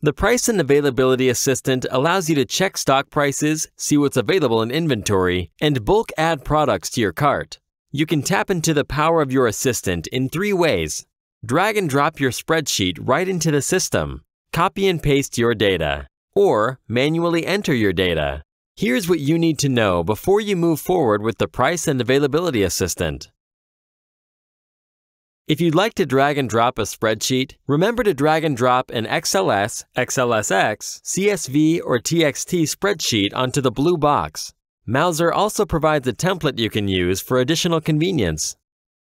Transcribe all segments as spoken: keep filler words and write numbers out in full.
The Price and Availability Assistant allows you to check stock prices, see what's available in inventory, and bulk add products to your cart. You can tap into the power of your assistant in three ways. Drag and drop your spreadsheet right into the system, copy and paste your data, or manually enter your data. Here's what you need to know before you move forward with the Price and Availability Assistant. If you'd like to drag and drop a spreadsheet, remember to drag and drop an X L S, X L S X, C S V, or T X T spreadsheet onto the blue box. Mouser also provides a template you can use for additional convenience.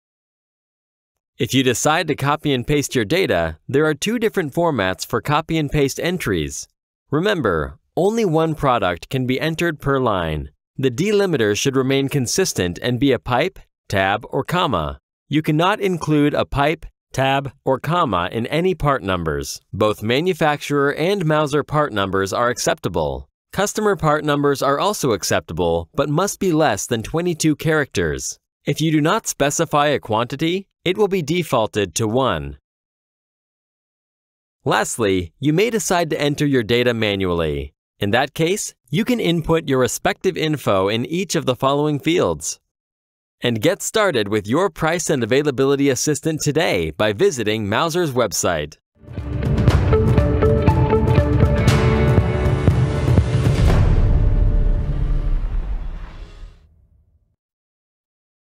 If you decide to copy and paste your data, there are two different formats for copy and paste entries. Remember, only one product can be entered per line. The delimiter should remain consistent and be a pipe, tab, or comma. You cannot include a pipe, tab, or comma in any part numbers. Both manufacturer and Mouser part numbers are acceptable. Customer part numbers are also acceptable, but must be less than twenty-two characters. If you do not specify a quantity, it will be defaulted to one. Lastly, you may decide to enter your data manually. In that case, you can input your respective info in each of the following fields. And get started with your Price and Availability Assistant today by visiting Mouser's website.